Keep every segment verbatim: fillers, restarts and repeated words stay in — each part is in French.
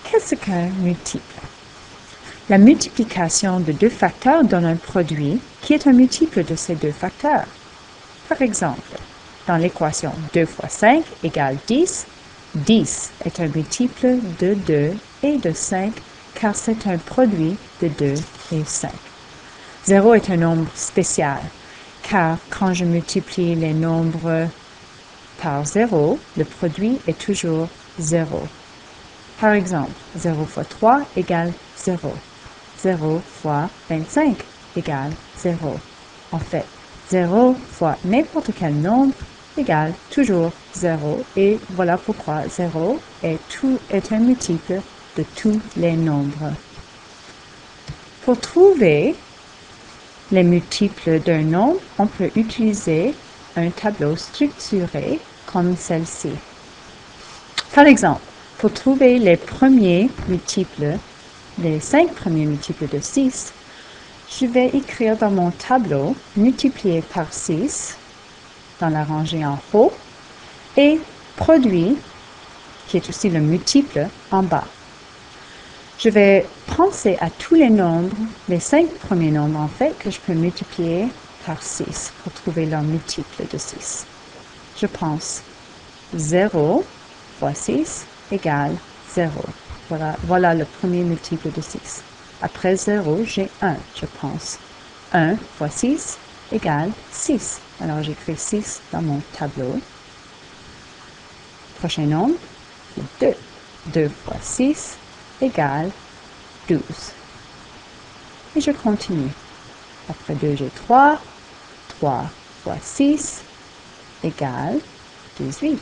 Qu'est-ce qu'un multiple? La multiplication de deux facteurs donne un produit qui est un multiple de ces deux facteurs. Par exemple, dans l'équation deux fois cinq égale dix, dix est un multiple de deux et de cinq car c'est un produit de deux et cinq. zéro est un nombre spécial car quand je multiplie les nombres par zéro, le produit est toujours zéro. Par exemple, zéro fois trois égale zéro. zéro fois vingt-cinq égale zéro. En fait, zéro fois n'importe quel nombre égale toujours zéro. Et voilà pourquoi zéro est, tout, est un multiple de tous les nombres. Pour trouver les multiples d'un nombre, on peut utiliser un tableau structuré comme celle-ci. Par exemple, pour trouver les premiers multiples, les cinq premiers multiples de six, je vais écrire dans mon tableau multiplié par six dans la rangée en haut et produit, qui est aussi le multiple, en bas. Je vais penser à tous les nombres, les cinq premiers nombres en fait, que je peux multiplier par six pour trouver leur multiple de six. Je pense zéro fois six égale zéro. Voilà, voilà le premier multiple de six. Après zéro, j'ai un, je pense. un fois six égale six. Alors j'écris six dans mon tableau. Prochain nombre, c'est deux. deux fois six égale douze. Et je continue. Après deux, j'ai trois. trois fois six égale dix-huit.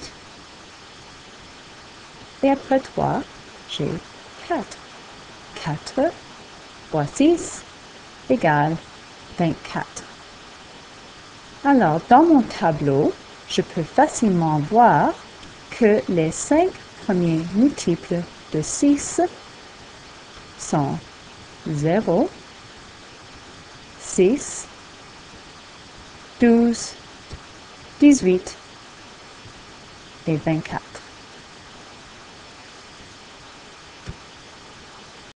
Et après trois, j'ai quatre. quatre fois six égale vingt-quatre. Alors, dans mon tableau, je peux facilement voir que les cinq premiers multiples de six sont zéro, six, douze, dix-huit et vingt-quatre.